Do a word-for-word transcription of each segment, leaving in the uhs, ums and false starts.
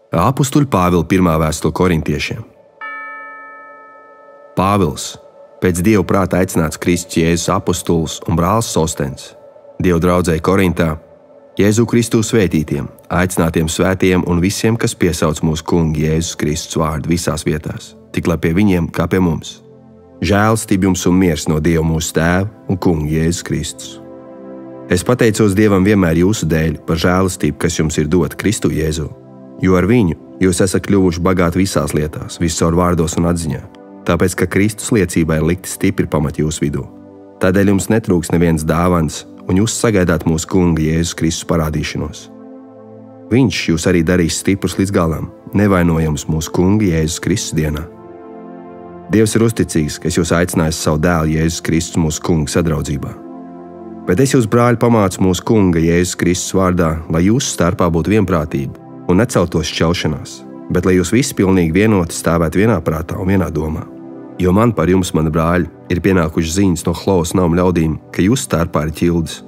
Apustuļa Pāvila pirmā vēstule korintiešiem. Pāvils, pēc Dieva prāta aicināts Kristus Jēzus apustulis un brālis Sostens, Dieva draudzei Korintā, Jēzu Kristu svētītiem, aicinātiem svētiem un visiem, kas piesauc mūsu kunga Jēzus Kristus vārdu visās vietās, tik lai pie viņiem kā pie mums. Žēlastība jums un miers no Dieva mūsu tēva un kunga Jēzus Kristus. Es pateicos Dievam vienmēr jūsu dēļ par žēlastību, kas jums ir dota Kristu Jēzu, jo ar viņu jūs esat kļuvuši bagāti visās lietās, viscaur vārdos un atziņā, tāpēc, ka Kristus liecībai ir likti stipri pamati jūsu vidū. Tādēļ jums netrūks neviens dāvans, un jūs sagaidāt mūsu kunga Jēzus Kristus parādīšanos. Viņš jūs arī darīs stiprus līdz galam, nevainojams mūsu kunga Jēzus Kristus dienā. Dievs ir uzticīgs, kas jūs aicinājis savu dēlu Jēzus Kristus mūsu kunga sadraudzībā. Bet es jūs, brāļi, pamācu mūsu kunga Jēzus Kristus vārdā, lai jūsu starpā būtu vienprātība un neceltos šķelšanās, bet lai jūs visi pilnīgi vienoti stāvētu vienā prātā un vienā domā. Jo man par jums, mani brāļi, ir pienākušas ziņas no Chloas nauma ļaudīm, ka jūsu starpā ir ķildes.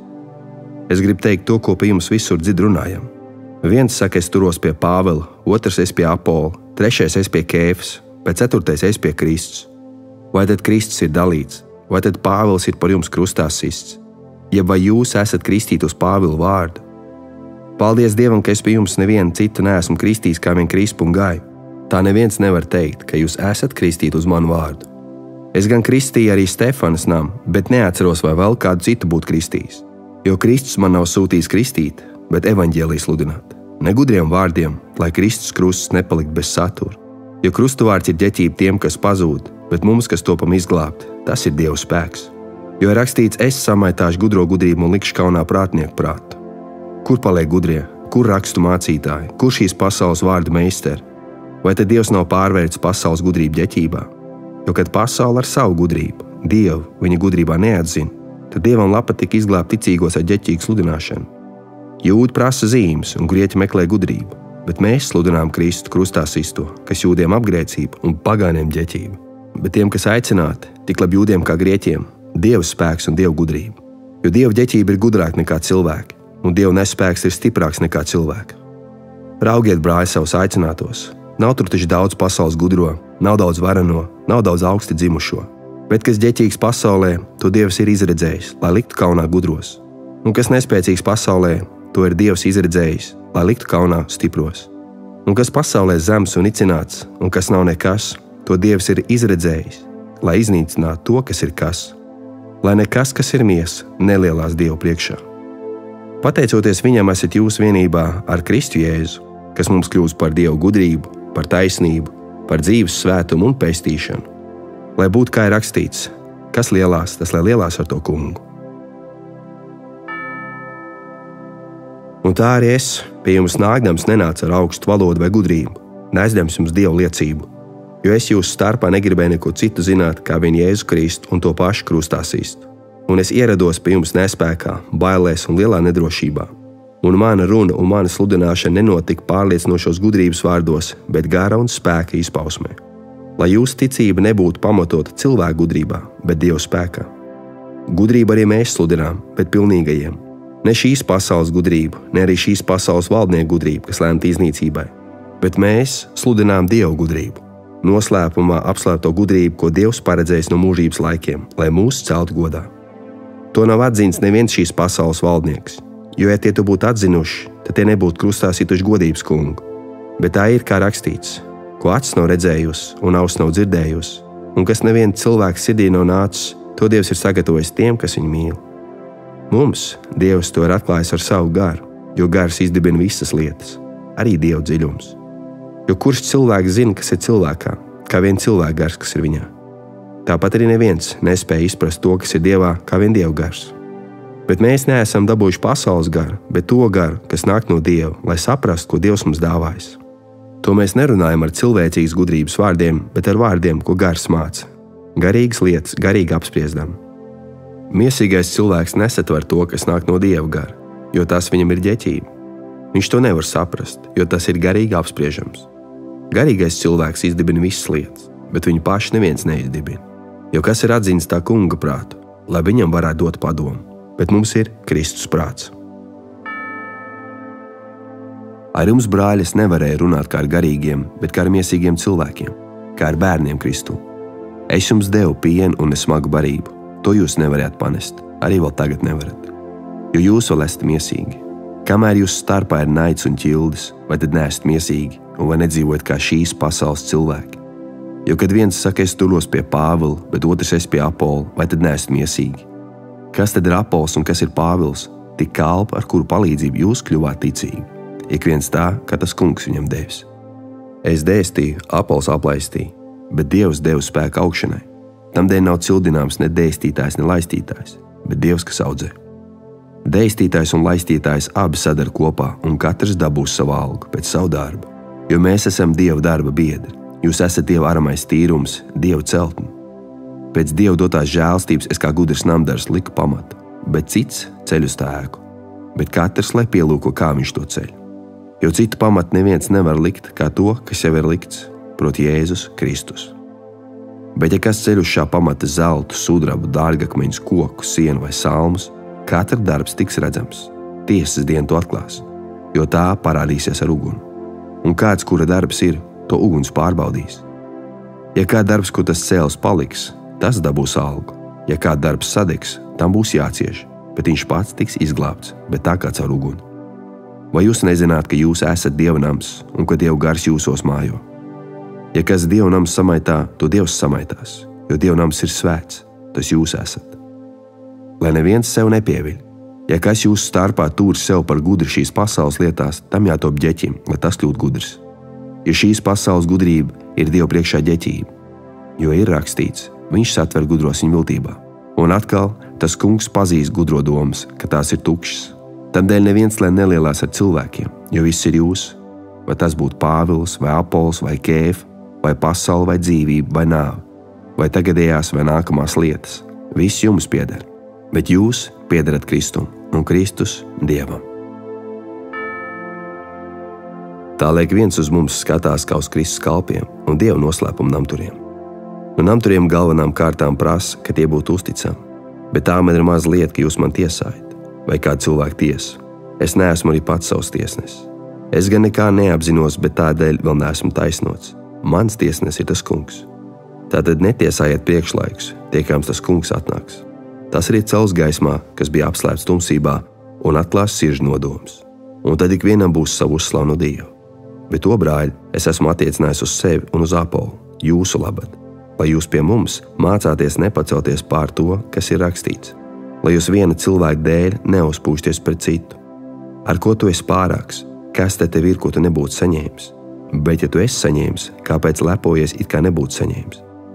Es gribu teikt to, ko pie jums visur dzird runājam. Viens saka, es turos pie Pāvila, otrs es pie Apola, trešais es pie Kēfas, pēc ceturtais es pie Kristus. Vai tad Kristus ir dalīts, vai tad Pāvils ir par jums krustā sists, ja vai jūs esat kristīti uz Pāvila vārdu? Paldies Dievam, ka es pie jums nevienu citu neesmu kristījis kā vien Krispu un Gaju. Tā neviens nevar teikt, ka jūs esat kristīti uz manu vārdu. Es gan kristīju arī Stefanas namu, bet neatceros, vai vēl kādu citu būtu kristījis. Jo Kristus man nav sūtījis kristīt, bet evaņģēliju sludināt. Ne gudriem vārdiem, lai Kristus krusts nepalikt bez satura. Jo krustuvārds ir ģeķība tiem, kas pazūd, bet mums, kas topam izglābt, tas ir Dieva spēks. Jo ir rakstīts, es samaitāšu gudro gudrību un likšu kaunā prātnieku prātu. Kur paliek gudrie, kur rakstu mācītāji, kur šīs pasaules vārdu meistari? Vai tad Dievs nav pārvērts pasaules gudrību ģeķībā? Jo, kad pasaule ar savu gudrību, Dievu viņa gudrībā neatzina, tad Dievam patika izglābt ticīgos ar ģeķīgu sludināšanu. Jūdi prasa zīmes un grieķi meklē gudrību, bet mēs sludinām Kristu krustā sisto, kas jūdiem apgrēcība un pagāniem ģeķība. Bet tiem, kas aicināti, tik labi jūdiem kā grieķiem, Dieva spēks un Dieva gudrība. Jo Dieva ģeķība ir gudrāka nekā cilvēki, un Dieva nespēks ir stiprāks nekā cilvēka. Raugiet, brāļi, savus aicinātos. Nav tur taču daudz pasaules gudro, nav daudz varano, nav daudz augsti dzimušo. Bet kas ģeķīgs pasaulē, to Dievs ir izredzējis, lai liktu kaunā gudros. Un kas nespēcīgs pasaulē, to ir Dievs izredzējis, lai liktu kaunā stipros. Un kas pasaulē zems un nicināts, un kas nav nekas, to Dievs ir izredzējis, lai iznīcinātu to, kas ir kas. Lai nekas, kas ir miesa, nelielās Dievu priekšā. Pateicoties viņam, esat jūs vienībā ar Kristu Jēzu, kas mums kļūst par Dievu gudrību, par taisnību, par dzīves svētumu un pestīšanu. Lai būtu kā ir rakstīts, kas lielās, tas lai lielās ar to kungu. Un tā arī es, pie jums nākdams, nenācu ar augstu valodu vai gudrību, nesdams jums Dievu liecību, jo es jūsu starpā negribēju neko citu zināt, kā vien Jēzu Kristu un to pašu krustā sistu. Un es ierados pie jums nespēkā, bailēs un lielā nedrošībā. Un mana runa un mana sludināšana nenotika pārliecinošos gudrības vārdos, bet gara un spēka izpausmē. Lai jūsu ticība nebūtu pamatota cilvēku gudrībā, bet Dieva spēkā. Gudrību arī mēs sludinām, bet pilnīgajiem. Ne šīs pasaules gudrību, ne arī šīs pasaules valdnieku gudrību, kas lemta iznīcībai, bet mēs sludinām Dieva gudrību. Noslēpumā apslēpto gudrību, ko Dievs paredzējis no mūžības laikiem, lai mūs celtu godā. To nav atzīts neviens šīs pasaules valdnieks. Jo, ja tie to būtu atzinuši, tad tie nebūtu krustā situši godības kungu. Bet tā ir, kā rakstīts, ko acis nav redzējusi un auss nav dzirdējusi, un kas neviena cilvēka sirdī nav nācis, to Dievs ir sagatavojis tiem, kas viņu mīl. Mums Dievs to ir atklājis ar savu garu, jo gars izdibina visas lietas, arī Dieva dziļums. Jo kurš cilvēks zina, kas ir cilvēkā, kā vien cilvēka gars, kas ir viņā? Tāpat arī neviens nespēja izprast to, kas ir Dievā, kā vien Dieva gars. Bet mēs neesam dabūjuši pasaules garu, bet to garu, kas nāk no Dieva, lai saprastu, ko Dievs mums dāvājis. To mēs nerunājam ar cilvēcīgas gudrības vārdiem, bet ar vārdiem, ko gars māca. Garīgas lietas, garīgi apspriesdam. Miesīgais cilvēks nesatver to, kas nāk no Dieva gara, jo tas viņam ir ģeķība. Viņš to nevar saprast, jo tas ir garīgi apspriežams. Garīgais cilvēks izdibina visas lietas, bet viņu paši neviens neizdibina. Jo kas ir atzīts tā kunga prātu, lai viņam varētu dot padomu. Bet mums ir Kristus prāts. Ar jums, brāļi, es nevarēju runāt kā ar garīgiem, bet kā ar miesīgiem cilvēkiem, kā ar bērniem Kristū. Es jums devu pienu un nesmagu barību. To jūs nevarējāt panest, arī vēl tagad nevarat. Jo jūs vēl esat miesīgi. Kamēr jūsu starpā ir naids un ķildes, vai tad neesat miesīgi un vai nedzīvojat kā šīs pasaules cilvēki? Jo, kad viens saka, es turos pie Pāvila, bet otrs es pie Apola, vai tad neesat miesīgi? Kas tad ir Apols un kas ir Pāvils? Tik kalpa, ar kuru palīdzību jūs kļuvāt ticīgi. Ik viens tā, kā tas kungs viņam devis. Es dēstīju, Apols aplaistīja, bet Dievs deva spēku augšanai. Tamdēļ nav cildināms ne dēstītājs, ne laistītājs, bet Dievs, kas audzē. Dēstītājs un laistītājs abi sadara kopā, un katrs dabūs savu algu pēc savu darbu. Jo mēs esam Dieva darba biedri. Jūs esat Dieva aramais tīrums, Dieva celtne. Pēc Dieva dotās žēlstības es kā gudrs namdars liku pamatu, bet cits ceļ uz tā ēku. Bet katrs, lai pielūko, kā viņš to ceļ. Jo citu pamatu neviens nevar likt kā to, kas jau ir likts, proti Jēzus Kristus. Bet ja kas ceļ uz šā pamata zeltu, sudrabu, dārgakmeņus, koku, sienu vai salmus, katra darbs tiks redzams. Tiesas diena to atklās, jo tā parādīsies ar uguni. Un kāds, kura darbs ir, to uguns pārbaudīs. Ja kā darbs, ko tas cēls, paliks, tas dabūs algu. Ja kā darbs sadegs, tam būs jācieš, bet viņš pats tiks izglābts, bet tā kā caur uguni. Vai jūs nezināt, ka jūs esat Dieva nams un ka Dieva gars jūsos mājo? Ja kas Dieva nams samaitā, to Dievs samaitās, jo Dieva nams ir svēts, tas jūs esat. Lai neviens sev nepieviļ. Ja kas jūsu starpā tūr sev par gudru šīs pasaules lietās, tam jātop ģeķim, lai tas kļūt gudrs. Jo šīs pasaules gudrība ir Dieva priekšā ģeķība, jo ir rakstīts, viņš satver gudros viņa viltībā. Un atkal tas kungs pazīst gudro domas, ka tās ir tukšas. Tādēļ neviens lai nelielās ar cilvēkiem, jo viss ir jūs. Vai tas būtu Pāvils, vai Apols, vai Kēfa, vai pasaule, vai dzīvība, vai nāve, vai tagadējās, vai nākamās lietas. Viss jums pieder, bet jūs piederat Kristum un Kristus Dievam. Tāliek viens uz mums skatās kā uz Kristus kalpiem un Dieva noslēpumu namturiem. No namturiem galvenām kārtām prasa, ka tie būtu uzticami, bet tā man ir maz lieta, ka jūs man tiesājat. Vai kādu cilvēku tiesu. Es neesmu arī pats savs tiesnesis. Es gan nekā neapzinos, bet tādēļ vēl neesmu taisnots. Mans tiesnesis ir tas kungs. Tātad netiesājiet priekšlaikus, tiekams tas kungs atnāks. Tas ir cels gaismā, kas bija apslēpts tumsībā un atklās sirdžu nodomus. Un tad ikvienam būs savu uzslavu no Dieva. Bet to, brāļi, es esmu attiecinājis uz sevi un uz Apolu, jūsu labad, lai jūs pie mums mācāties nepacelties pār to, kas ir rakstīts. Lai jūs viena cilvēka dēļ neuzpūšties pret citu. Ar ko tu esi pārāks? Kas te tev ir, ko tu nebūtu saņēmis? Bet ja tu esi saņēmis, kāpēc lepojies, it kā nebūtu saņēmis?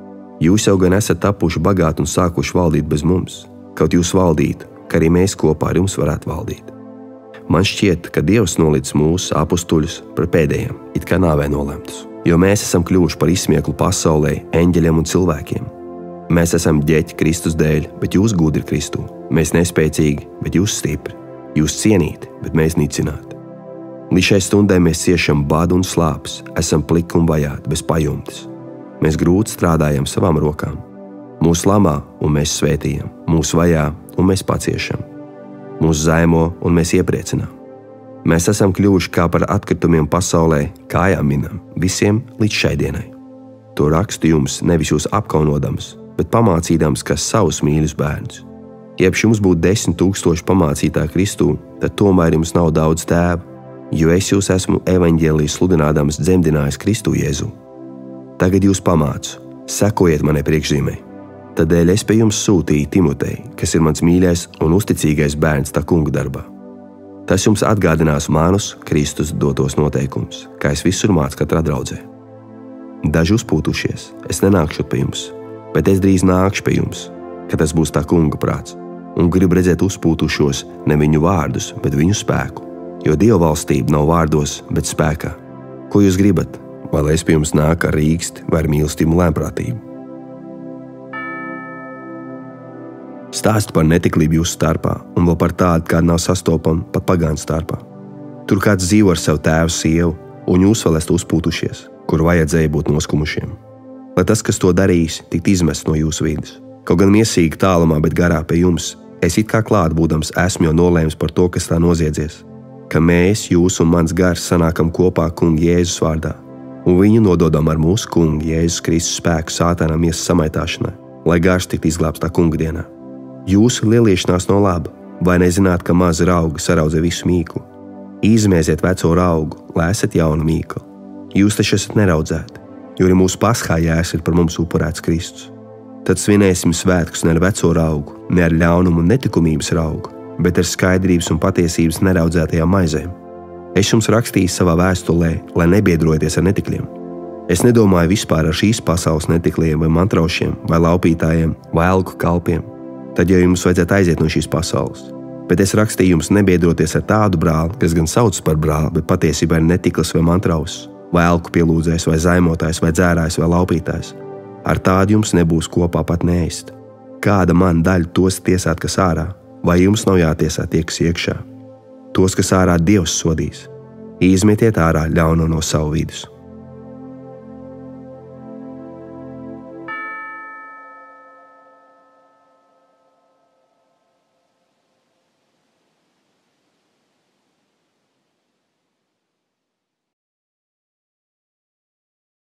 Jūs jau gan esat tapuši bagāti un sākuši valdīt bez mums, kaut jūs valdītu, ka arī mēs kopā ar jums varētu valdīt. Man šķiet, ka Dievs nolicis mūsu apustuļus par pēdējiem, it kā nāvē nolemtus, jo mēs esam kļuvuši par izsmieklu pasaulē, eņģeļiem un cilvēkiem. Mēs esam ģeķi Kristus dēļ, bet jūs gudri Kristū. Mēs nespēcīgi, bet jūs stipri. Jūs cienīti, bet mēs nicināti. Līdz šai stundai mēs ciešam badu un slāpes, esam pliki un vajāti, bez pajumtes. Mēs grūti strādājam savām rokām. Mūs lamā un mēs svētījam, mūs vajā un mēs paciešam. Mūs zaimo un mēs iepriecinām. Mēs esam kļuvuši kā par atkritumiem pasaulē, kājām minam, visiem līdz šai dienai. To rakstu jums nevis jūs apkaunodams, bet pamācīdams, kas savus mīļus bērnus. Iepš jums būtu desmit tūkstoši pamācītā Kristū, tad tomēr jums nav daudz tēva, jo es jūs esmu evaņģēliju sludinādams dzemdinājis Kristu Jēzu. Tagad jūs pamācu, sekojiet manai priekšzīmei. Tādēļ es pie jums sūtīju Timoteju, kas ir mans mīļais un uzticīgais bērns tā kunga darbā. Tas jums atgādinās manus Kristus dotos noteikumus, kā es visur mācu katrā draudzē. Daži uzpūtušies, es nenākšu pie jums, bet es drīz nākšu pie jums, kad tas būs tā kunga prāts, un gribu redzēt uzpūtušos ne viņu vārdus, bet viņu spēku, jo Dieva valstība nav vārdos, bet spēkā. Ko jūs gribat? Vai lai es pie jums nāku ar rīksti vai ar mīlestību un lēnprātību? Stāst par netiklību jūsu starpā, un vēl par tādu, kāda nav sastopama pat pagānu starpā. Tur kāds dzīvo ar savu tēvu sievu, un jūs vēl esat uzpūtušies, kur vajadzēja būt noskumušiem. Lai tas, kas to darīs, tikt izmests no jūsu vidas. Kaut gan miesīgi tālumā, bet garā pie jums, es it kā klāt būdams esmu jau nolēmis par to, kas tā noziedzies. ka mēs, jūs un mans gars, sanākam kopā Kunga Jēzus vārdā, un viņu nododam ar mūsu Kunga Jēzus Kristus spēku sātānam miesas samaitāšanai, lai gars tiktu izglābts tā Kunga dienā. Jūsu lieliešanās no laba, vai nezināt, ka maza rauga saraudzē visu mīklu? Izmēziet veco raugu, lai esat jauna mīkla. Jūs taču esat neraudzēti, jo arī mūsu paskā jērs ir par mums upurēts Kristus. Tad svinēsim svētkus ne ar veco raugu, ne ar ļaunumu un netikumības raugu, bet ar skaidrības un patiesības neraudzētajām maizēm. Es jums rakstīju savā vēstulē, lai nebiedrojaties ar netikļiem. Es nedomāju vispār ar šīs pasaules netikļiem vai mantraušiem, vai laupītājiem, vai algu kalpiem. Tad jau jums vajadzētu aiziet no šīs pasaules. Bet es rakstīju jums nebiedroties ar tādu brāli, kas gan sauc par brāli, bet patiesībā ir netiklis vai mantraus, vai alku pielūdzējs, vai zaimotājs, vai dzērājs, vai laupītājs. Ar tādu jums nebūs kopā pat neēst. Kāda man daļa tos tiesāt, kas ārā, vai jums nav jātiesā tie, kas iekšā? Tos, kas ārā, Dievs sodīs. Izmetiet ārā ļauno no savu vidus.